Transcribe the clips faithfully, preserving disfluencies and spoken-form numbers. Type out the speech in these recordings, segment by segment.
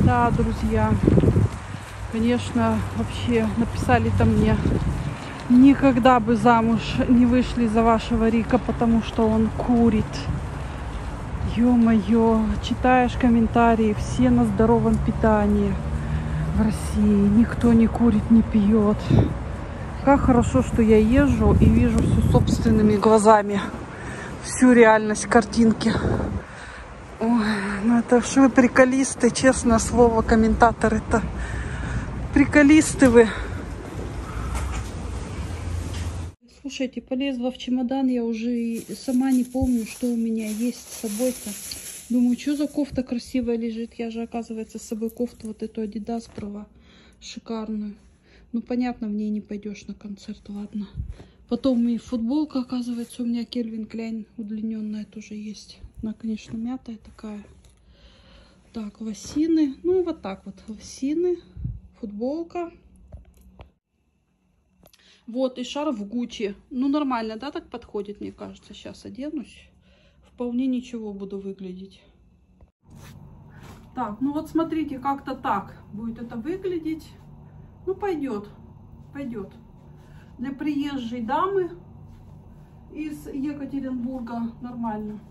Да, друзья, конечно, вообще написали там мне: никогда бы замуж не вышли за вашего Рика, потому что он курит. Ё-моё, читаешь комментарии, все на здоровом питании в России, никто не курит, не пьет. Как хорошо, что я езжу и вижу все собственными глазами, всю реальность картинки. Ой, ну это ж вы приколисты, честное слово, комментаторы-то. Приколисты вы. Слушайте, полезла в чемодан, я уже и сама не помню, что у меня есть с собой-то. Думаю, что за кофта красивая лежит. Я же, оказывается, с собой кофту вот эту Adidas брала, шикарную. Ну, понятно, в ней не пойдешь на концерт, ладно. Потом и футболка, оказывается, у меня Calvin Klein удлиненная тоже есть. Она, конечно, мятая такая. Так, лосины. Ну, вот так вот. Лосины, футболка. Вот, и шарф Гуччи. Ну, нормально, да, так подходит, мне кажется. Сейчас оденусь. Вполне ничего буду выглядеть. Так, ну вот смотрите, как-то так будет это выглядеть. Ну, пойдет. Пойдет. Для приезжей дамы из Екатеринбурга нормально.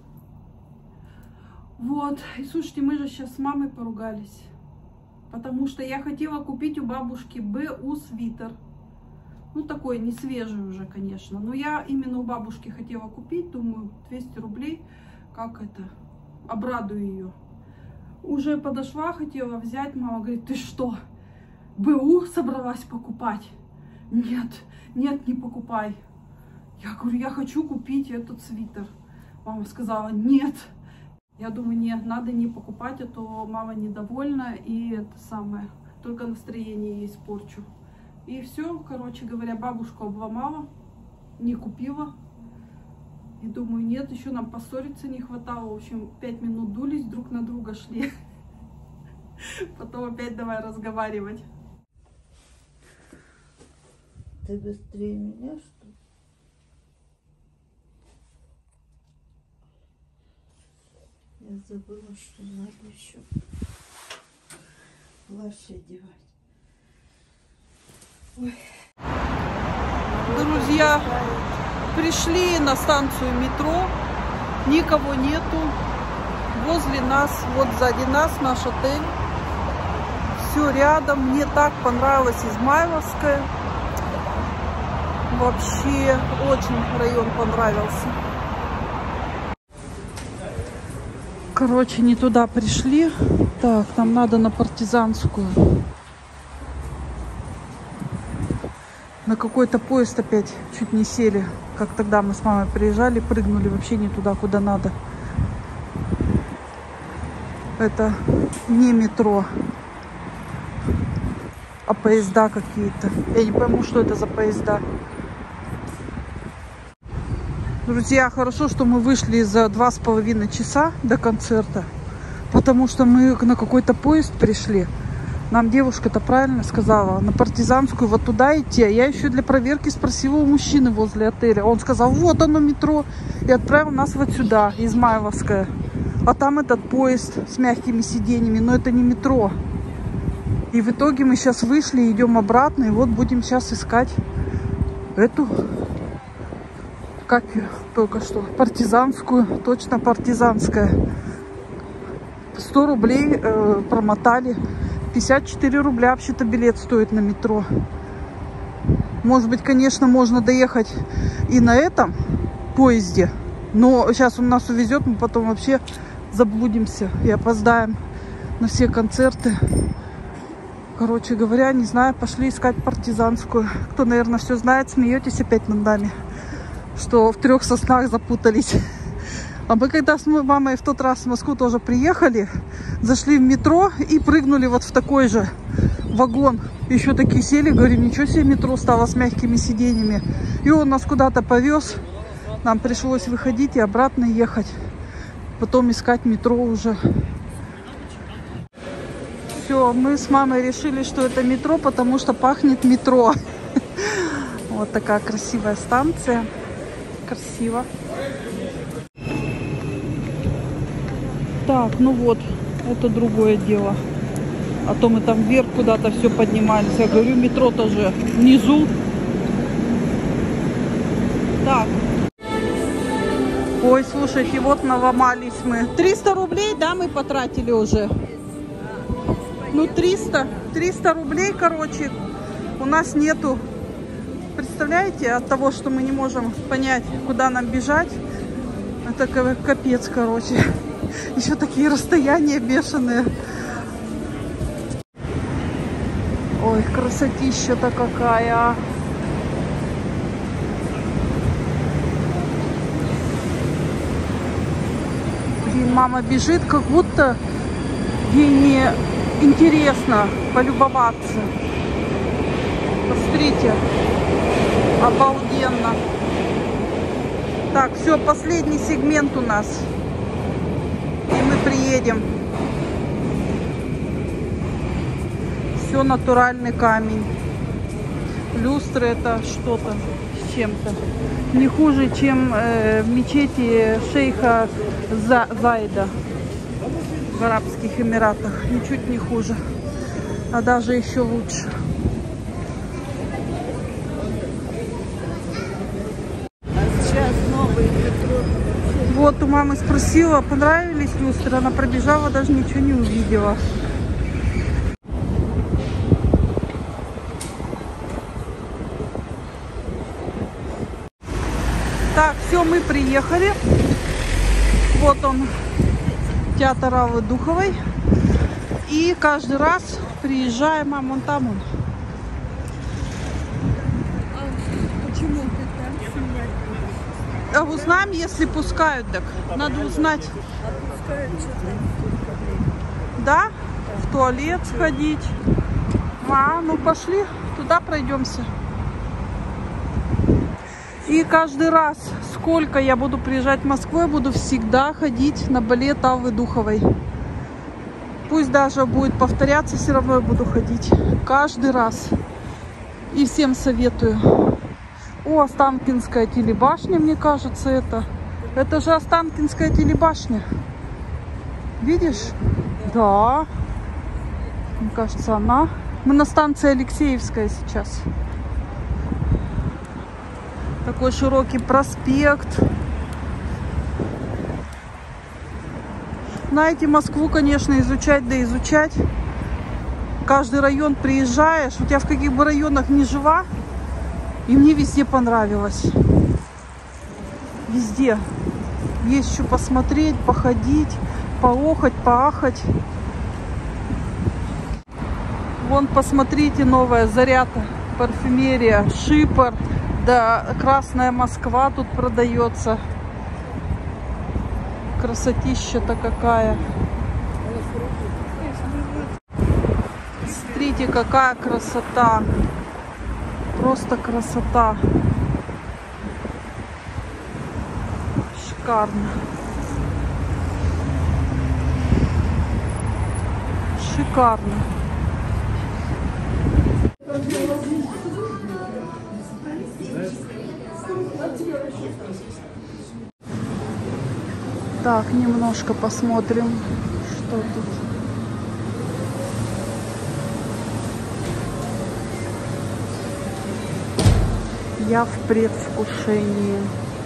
Вот. И слушайте, мы же сейчас с мамой поругались. Потому что я хотела купить у бабушки БУ свитер. Ну, такой не свежий уже, конечно. Но я именно у бабушки хотела купить. Думаю, двести рублей. Как это? Обрадую ее. Уже подошла, хотела взять. Мама говорит: ты что, БУ собралась покупать? Нет, нет, не покупай. Я говорю: я хочу купить этот свитер. Мама сказала: нет. Я думаю, нет, надо не покупать, а то мама недовольна. И это самое, только настроение ей испорчу. И все, короче говоря, бабушку обломала, не купила. И думаю, нет, еще нам поссориться не хватало. В общем, пять минут дулись, друг на друга шли. Потом опять давай разговаривать. Ты быстрее меня, что ли? Я забыла, что надо еще плащ одевать. Ой. Друзья, пришли на станцию метро, никого нету. Возле нас, вот сзади нас наш отель. Все рядом. Мне так понравилось Измайловская. Вообще очень район понравился. Короче, не туда пришли. Так, нам надо на Партизанскую. На какой-то поезд опять чуть не сели. Как тогда мы с мамой приезжали, прыгнули вообще не туда, куда надо. Это не метро, а поезда какие-то. Я не пойму, что это за поезда. Друзья, хорошо, что мы вышли за два с половиной часа до концерта, потому что мы на какой-то поезд пришли. Нам девушка-то правильно сказала, на Партизанскую вот туда идти. Я еще для проверки спросила у мужчины возле отеля. Он сказал: вот оно метро. И отправил нас вот сюда, Измайловская. А там этот поезд с мягкими сиденьями. Но это не метро. И в итоге мы сейчас вышли и идем обратно. И вот будем сейчас искать эту, как только что, Партизанскую. Точно Партизанская. сто рублей э, промотали. пятьдесят четыре рубля вообще-то билет стоит на метро. Может быть, конечно, можно доехать и на этом поезде. Но сейчас он нас увезет, мы потом вообще заблудимся и опоздаем на все концерты. Короче говоря, не знаю, пошли искать Партизанскую. Кто, наверное, все знает, смеетесь опять над нами, что в трех соснах запутались. А мы когда с мамой в тот раз в Москву тоже приехали, зашли в метро и прыгнули вот в такой же вагон. Еще такие сели, говорю, ничего себе, метро стало с мягкими сиденьями. И он нас куда-то повез. Нам пришлось выходить и обратно ехать. Потом искать метро уже. Все, мы с мамой решили, что это метро, потому что пахнет метро. Вот такая красивая станция. Красиво. Так, ну вот, это другое дело. А то мы там вверх куда-то все поднимались. Я говорю, метро тоже внизу. Так. Ой, слушайте, вот наломались мы. триста рублей, да, мы потратили уже? Ну, триста. триста рублей, короче, у нас нету. Представляете, от того, что мы не можем понять, куда нам бежать. Это капец, короче. Еще такие расстояния бешеные. Ой, красотища-то какая. Блин, мама бежит, как будто ей не интересно полюбоваться. Посмотрите, обалденно. Так, все, последний сегмент у нас. И мы приедем. Все натуральный камень. Люстры это что-то с чем-то. Не хуже, чем э, в мечети шейха За Заида в Арабских Эмиратах. Ничуть не хуже. А даже еще лучше. Вот у мамы спросила, понравились люстры. Она пробежала, даже ничего не увидела. Так, все, мы приехали. Вот он, театр Аллы Духовой. И каждый раз приезжаем, мам, вон там он. А почему ты там снимать? А узнаем, если пускают, так надо узнать. А пускают что-то? Да? В туалет сходить. А, ну пошли, туда пройдемся. И каждый раз, сколько я буду приезжать в Москву, я буду всегда ходить на балет Аллы Духовой. Пусть даже будет повторяться, все равно я буду ходить. Каждый раз. И всем советую. О, Останкинская телебашня, мне кажется, это. Это же Останкинская телебашня. Видишь? Да. Мне кажется, она. Мы на станции Алексеевская сейчас. Такой широкий проспект. Знаете, Москву, конечно, изучать, да изучать. Каждый район приезжаешь, у тебя в каких бы районах ни жила, и мне везде понравилось. Везде. Есть что посмотреть, походить, поохать, поахать. Вон, посмотрите, новая Зарята, парфюмерия, Шипор. Да, Красная Москва тут продается. Красотища-то какая. Смотрите, какая красота. Просто красота. Шикарно. Шикарно. Так, немножко посмотрим, что тут. Я в предвкушении.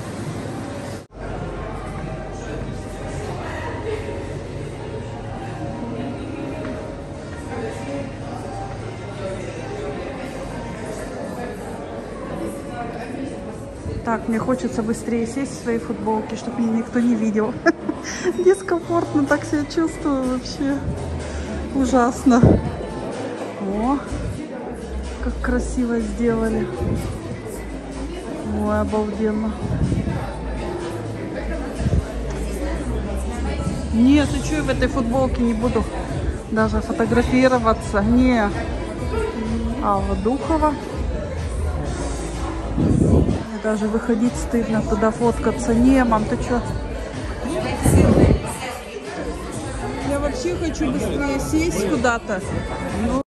Так, мне хочется быстрее сесть в своей футболке, чтобы меня никто не видел. Дискомфортно так себя чувствую вообще. Ужасно. О, как красиво сделали. Ой, обалденно. Нет, ты что, я в этой футболке не буду даже фотографироваться. Не. Алла Духова. Даже выходить стыдно, туда фоткаться. Не, мам, ты что? Я вообще хочу быстрее сесть куда-то. Но...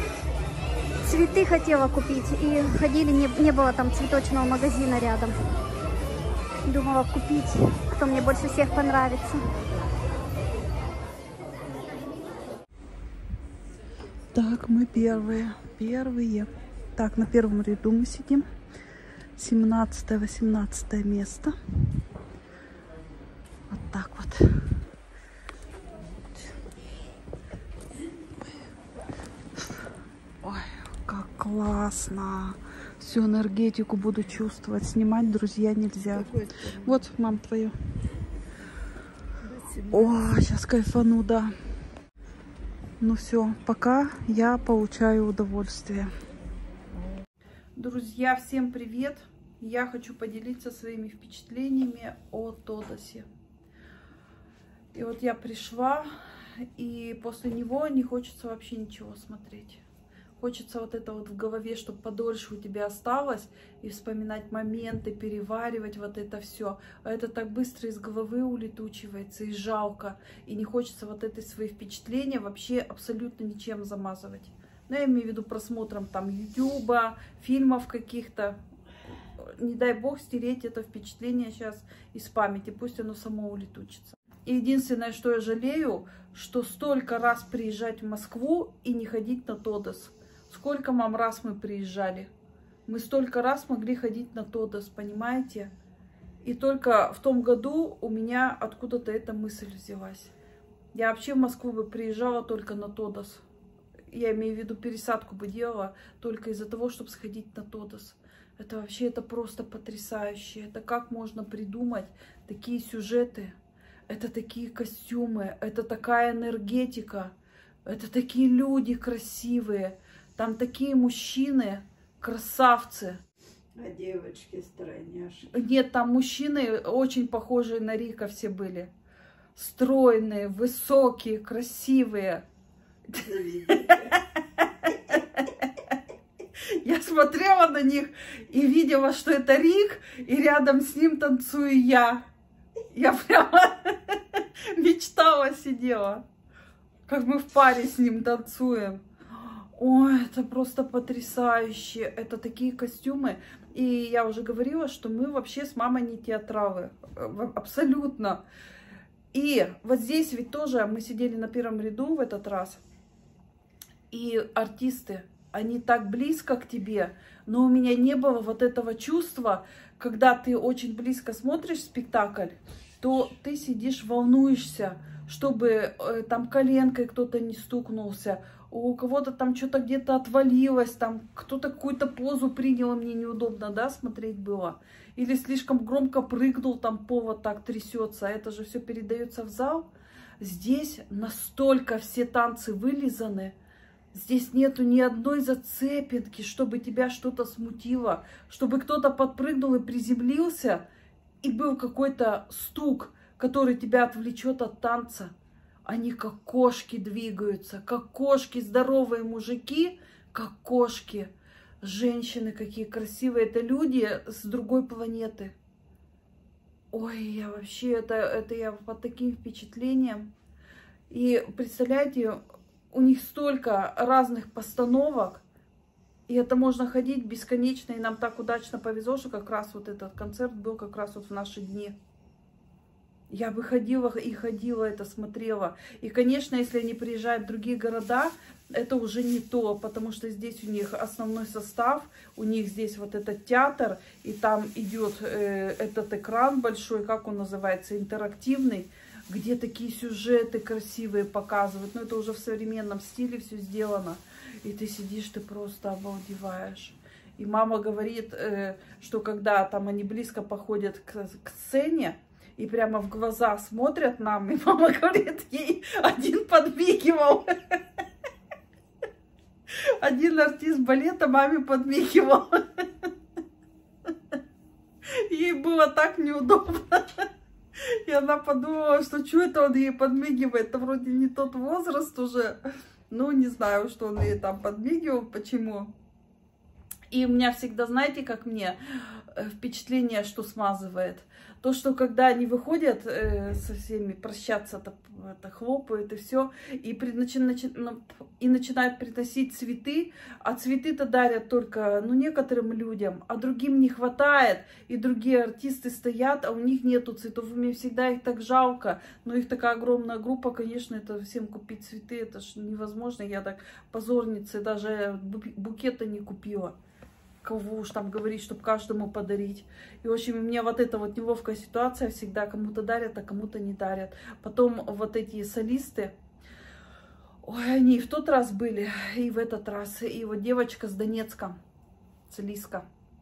Цветы хотела купить, и ходили, не, не было там цветочного магазина рядом. Думала купить, кто мне больше всех понравится. Так, мы первые. Первые. Так, на первом ряду мы сидим. семнадцатое-восемнадцатое место. Вот так вот. Ой, как классно. Всю энергетику буду чувствовать. Снимать, друзья, нельзя. Вот, мам, твою. О, сейчас кайфану, да. Ну все, пока я получаю удовольствие. Друзья, всем привет! Я хочу поделиться своими впечатлениями о Тодосе. И вот я пришла, и после него не хочется вообще ничего смотреть. Хочется вот это вот в голове, чтобы подольше у тебя осталось, и вспоминать моменты, переваривать вот это все. А это так быстро из головы улетучивается, и жалко. И не хочется вот эти свои впечатления вообще абсолютно ничем замазывать. Но я имею в виду просмотром там ютуба, фильмов каких-то. Не дай бог стереть это впечатление сейчас из памяти, пусть оно само улетучится. И единственное, что я жалею, что столько раз приезжать в Москву и не ходить на Тодос. Сколько, мам, раз мы приезжали? Мы столько раз могли ходить на Тодос, понимаете? И только в том году у меня откуда-то эта мысль взялась. Я вообще в Москву бы приезжала только на Тодос. Я имею в виду, пересадку бы делала только из-за того, чтобы сходить на Тодос. Это вообще, это просто потрясающе. Это как можно придумать такие сюжеты? Это такие костюмы, это такая энергетика, это такие люди красивые. Там такие мужчины, красавцы. А девочки стройняшки. Нет, там мужчины очень похожие на Рика все были. Стройные, высокие, красивые. Я смотрела на них и видела, что это Рик, и рядом с ним танцую я. Я прямо мечтала, сидела, как мы в паре с ним танцуем. Ой, это просто потрясающе. Это такие костюмы. И я уже говорила, что мы вообще с мамой не театралы. Абсолютно. И вот здесь ведь тоже мы сидели на первом ряду в этот раз. И артисты, они так близко к тебе. Но у меня не было вот этого чувства, когда ты очень близко смотришь спектакль, то ты сидишь, волнуешься, чтобы э, там коленкой кто-то не стукнулся, у кого-то там что-то где-то отвалилось, там кто-то какую-то позу принял, мне неудобно, да, смотреть было. Или слишком громко прыгнул, там пол вот так трясется, а это же все передается в зал. Здесь настолько все танцы вылизаны, здесь нету ни одной зацепинки, чтобы тебя что-то смутило, чтобы кто-то подпрыгнул и приземлился, и был какой-то стук, который тебя отвлечет от танца. Они как кошки двигаются, как кошки, здоровые мужики, как кошки. Женщины какие красивые, это люди с другой планеты. Ой, я вообще, это, это я под таким впечатлением. И представляете, у них столько разных постановок, и это можно ходить бесконечно, и нам так удачно повезло, что как раз вот этот концерт был как раз вот в наши дни. Я бы ходила и ходила, это смотрела. И, конечно, если они приезжают в другие города, это уже не то, потому что здесь у них основной состав, у них здесь вот этот театр, и там идет э, этот экран большой, как он называется, интерактивный, где такие сюжеты красивые показывают. Но это уже в современном стиле все сделано. И ты сидишь, ты просто обалдеваешь. И мама говорит, э, что когда там они близко походят к, к сцене, и прямо в глаза смотрят нам, и мама говорит, ей один подмигивал. Один артист балета маме подмигивал. Ей было так неудобно. И она подумала, что что это он ей подмигивает, это вроде не тот возраст уже. Ну, не знаю, что он ей там подмигивал, почему. И у меня всегда, знаете, как мне, впечатление, что смазывает. То, что когда они выходят э, со всеми прощаться, это, это хлопают и все, и, при, начи, начи, и начинают приносить цветы, а цветы-то дарят только ну, некоторым людям, а другим не хватает, и другие артисты стоят, а у них нету цветов. Мне всегда их так жалко, но их такая огромная группа, конечно, это всем купить цветы, это ж невозможно. Я так позорница, даже букета не купила. Кого уж там говорить, чтобы каждому подарить. И, в общем, у меня вот эта вот неловкая ситуация всегда. Кому-то дарят, а кому-то не дарят. Потом вот эти солисты, ой, они и в тот раз были, и в этот раз. И вот девочка с Донецка, солистка.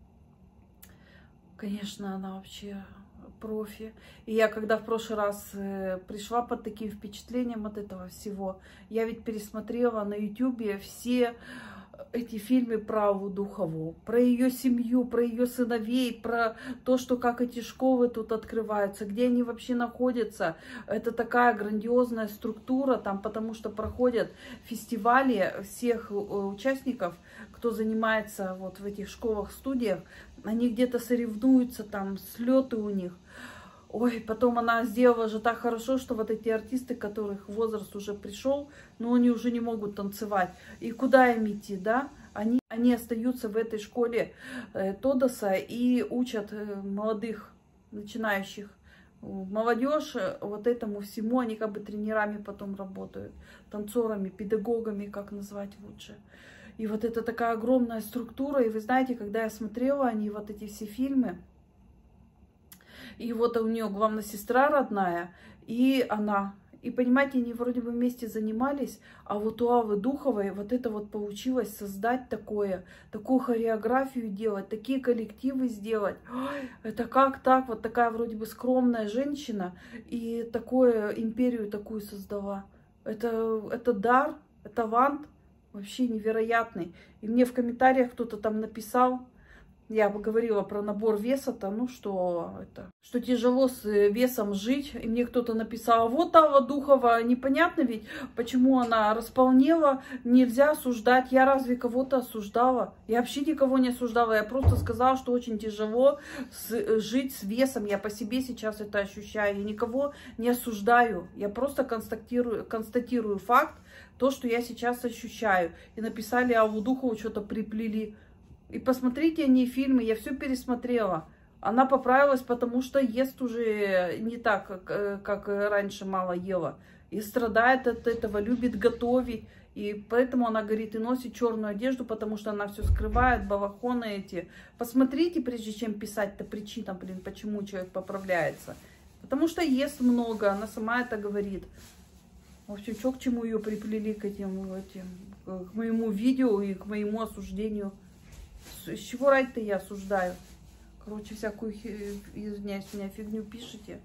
Конечно, она вообще профи. И я, когда в прошлый раз пришла под таким впечатлением от этого всего, я ведь пересмотрела на ютубе все эти фильмы про Аллу Духову, про ее семью, про ее сыновей, про то, что как эти школы тут открываются, где они вообще находятся. Это такая грандиозная структура там, потому что проходят фестивали всех участников, кто занимается вот в этих школах-студиях, они где-то соревнуются, там слеты у них. Ой, потом она сделала же так хорошо, что вот эти артисты, которых возраст уже пришел, но они уже не могут танцевать. И куда им идти, да? Они, они остаются в этой школе э, Тодоса и учат э, молодых, начинающих. Молодежь вот этому всему, они как бы тренерами потом работают, танцорами, педагогами, как назвать лучше. И вот это такая огромная структура. И вы знаете, когда я смотрела они вот эти все фильмы, и вот у нее главная сестра родная, и она. И понимаете, они вроде бы вместе занимались, а вот у Аллы Духовой вот это вот получилось создать такое, такую хореографию делать, такие коллективы сделать. Ой, это как так? Вот такая вроде бы скромная женщина и такую империю такую создала. Это, это дар, это талант вообще невероятный. И мне в комментариях кто-то там написал, я бы говорила про набор веса-то, ну что это, что тяжело с весом жить. И мне кто-то написал, вот Алла Духова, непонятно ведь, почему она располнела, нельзя осуждать. Я разве кого-то осуждала? Я вообще никого не осуждала, я просто сказала, что очень тяжело с, жить с весом. Я по себе сейчас это ощущаю, я никого не осуждаю. Я просто констатирую, констатирую факт, то, что я сейчас ощущаю. И написали Аллу Духову, что-то приплели. И посмотрите они фильмы, я все пересмотрела. Она поправилась, потому что ест уже не так, как, как раньше мало ела. И страдает от этого, любит готовить. И поэтому она, говорит, и носит черную одежду, потому что она все скрывает, балахоны эти. Посмотрите, прежде чем писать-то причина, блин, почему человек поправляется. Потому что ест много, она сама это говорит. В общем, что к чему ее приплели к этим, этим, к моему видео и к моему осуждению. С чего ради-то я осуждаю? Короче, всякую, извиняюсь, меня фигню пишете.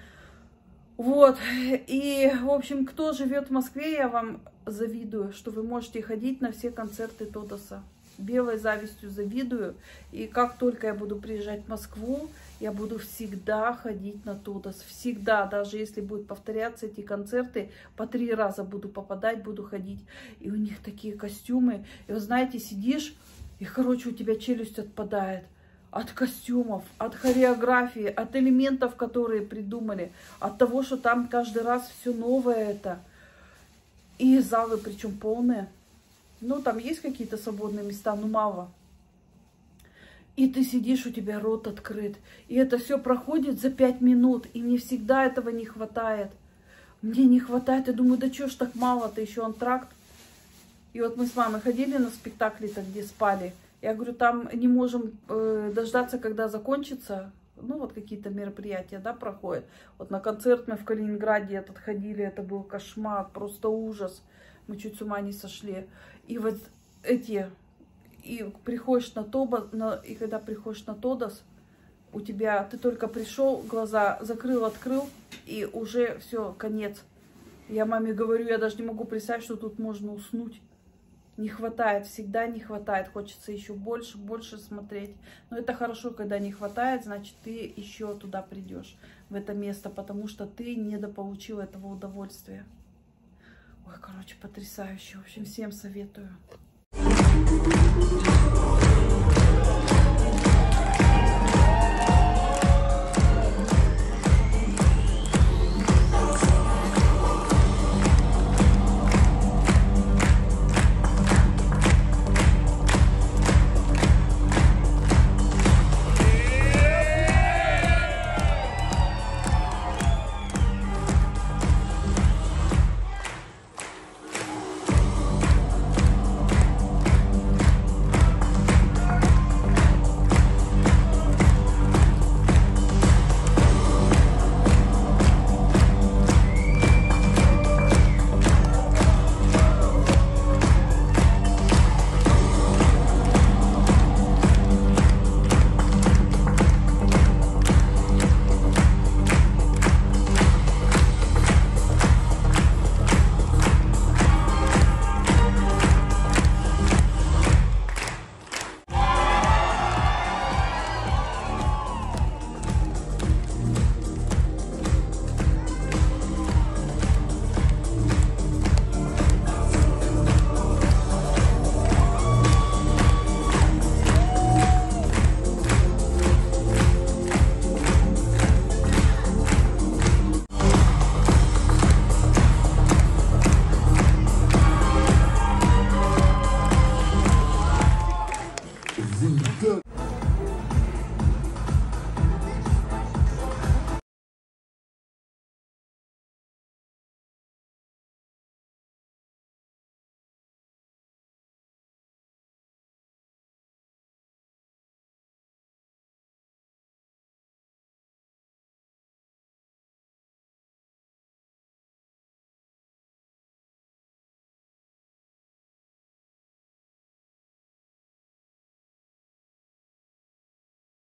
Вот. И, в общем, кто живет в Москве, я вам завидую, что вы можете ходить на все концерты Тодоса. Белой завистью завидую. И как только я буду приезжать в Москву, я буду всегда ходить на Тодос. Всегда. Даже если будут повторяться эти концерты, по три раза буду попадать, буду ходить. И у них такие костюмы. И вы знаете, сидишь, и, короче, у тебя челюсть отпадает от костюмов, от хореографии, от элементов, которые придумали, от того, что там каждый раз все новое это. И залы, причем полные. Ну, там есть какие-то свободные места, но мало. И ты сидишь, у тебя рот открыт. И это все проходит за пять минут. И мне всегда этого не хватает. Мне не хватает. Я думаю, да что ж так мало-то, еще антракт. И вот мы с мамой ходили на спектакли-то, где спали. Я говорю, там не можем э, дождаться, когда закончится. Ну, вот какие-то мероприятия, да, проходят. Вот на концерт мы в Калининграде этот ходили, это был кошмар, просто ужас. Мы чуть с ума не сошли. И вот эти, и приходишь на Тобос, на, и когда приходишь на Тодос, у тебя, ты только пришел, глаза закрыл, открыл, и уже все, конец. Я маме говорю, я даже не могу представить, что тут можно уснуть. Не хватает, всегда не хватает. Хочется еще больше, больше смотреть. Но это хорошо, когда не хватает, значит, ты еще туда придешь, в это место, потому что ты недополучил этого удовольствия. Ой, короче, потрясающе. В общем, всем советую. все.